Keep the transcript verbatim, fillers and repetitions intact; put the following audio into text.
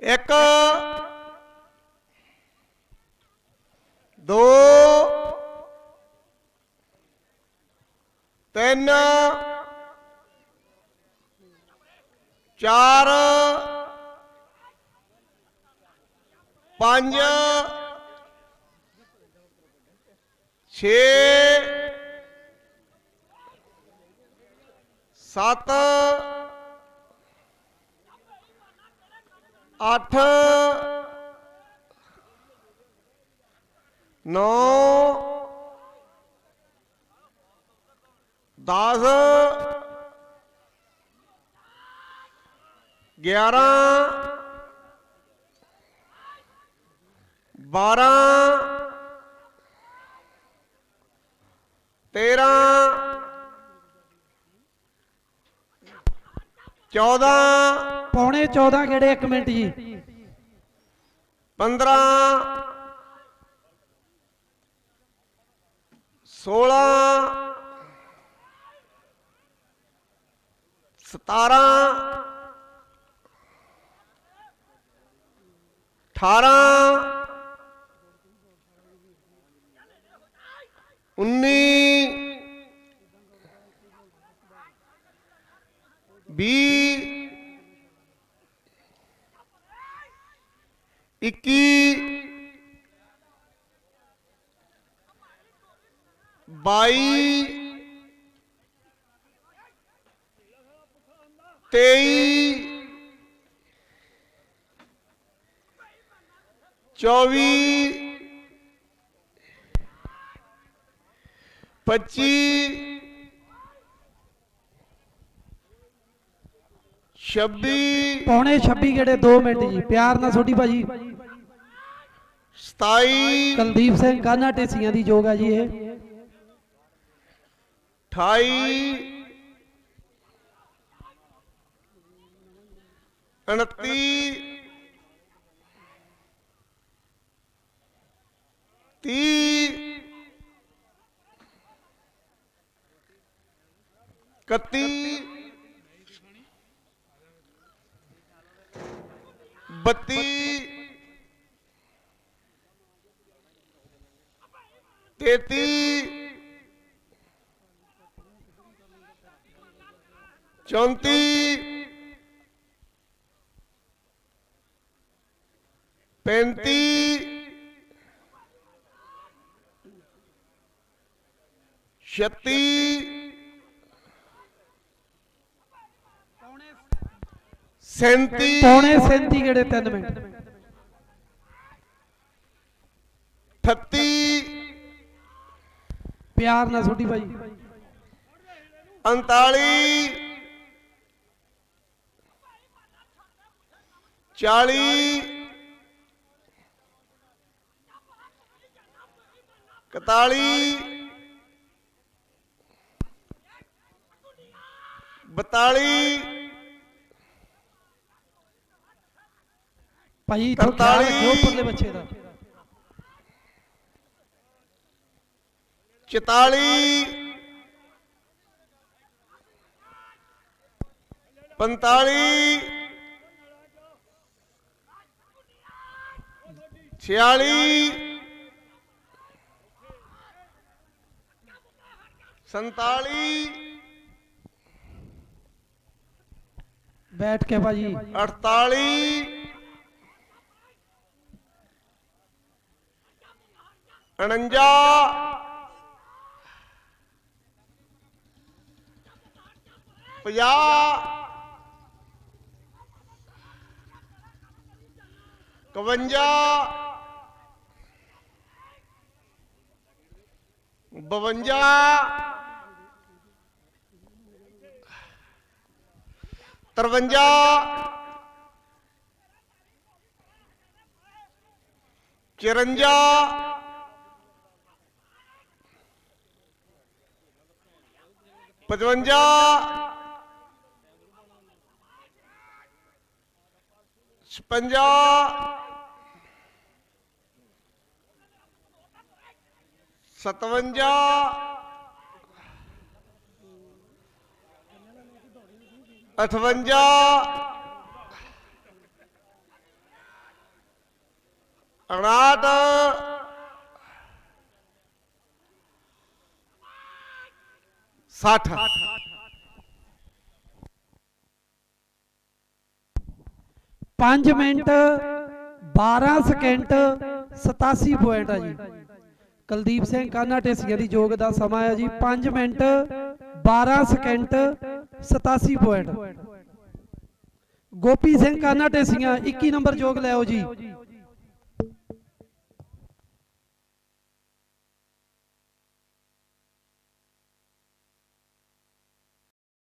एक दो तीन चार पांच छे सत अठ नौ दस ग्यारह बारह तेरह चौदह पौने चौदह गेड़े एक मिनट जी पंद्रह सोलह सतारह अठारह उन्नीस बीस इक्कीस बाईस तेईस चौबीस पच्चीस छब्बीस पौने छब्बी गेड़े दो मिनट जी प्यार ना छोटी भाजी सताई कुलदीप सिंह कान्हा ढेसियां दी जोग है जी ये अठाई उनती तीस इकती बत्ती तेती चौंती पैंती छत्ती सैंती पौने सैंती गेड़े तीन मिनट अठत्ती प्यार ना छोटी भाई उनताली चालीस इकतालीस बतालीस भाई तो ख्याल रखियो परले बच्चे का चौतालीस पैंतालीस छियालीस सैतालीस बैठ के भाजी अड़तालीस उनंजा पचास इकवंजा बवंजा तरवंजा चिरंजा पचवंजा छप्पंजा सतवंजा अठवंजा उनाहठ साठ पांच मिनट बारह सेकंड सतासी पॉइंट है जी। कुलदीप सिंह कान्हा ढेसिया की जोग का समा है जी पांच मिनट बारह सेकंड सतासी पॉइंट। गोपी सिंह कान्हा ढेसिया इक्की नंबर जोग लै जी।